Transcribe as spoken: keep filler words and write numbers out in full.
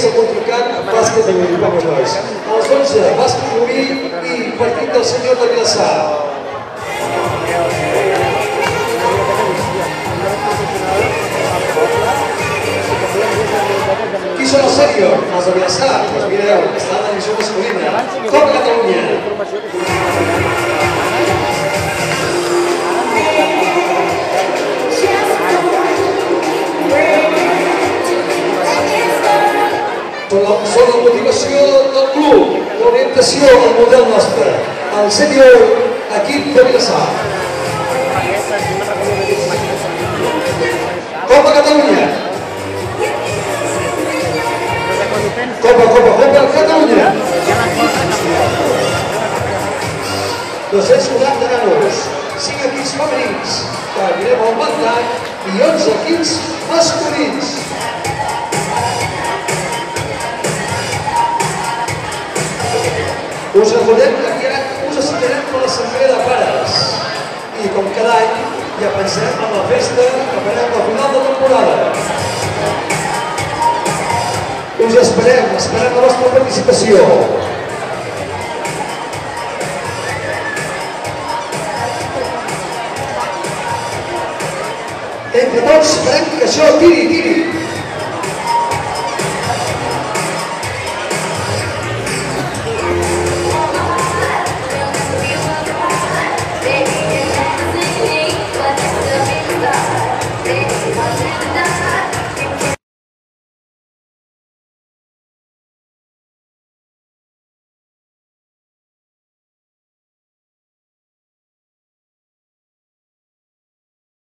és el contracant bàsquet de Pobles Nois. A les onze, bàsquet Rubí i partit del senyor de Vilassar. Qui són els sèniors? Els de Vilassar. Doncs mireu, està en la divisió masculina. Copa Catalunya. Són la motivació del club, l'orientació al model nostre, el sènior equip de Vilassar. Copa Catalunya. Copa, Copa, Copa Catalunya. dos-cents quaranta nanos, cinc equips femenins, que anirem al mandat i onze equips masculins. Us recordem que aviat us assignem per l'assemblea de pares i com cada any ja pensem en la festa que farem al final de temporada. Us esperem, esperem la vostra participació. Entre tots farem que això tiri, tiri.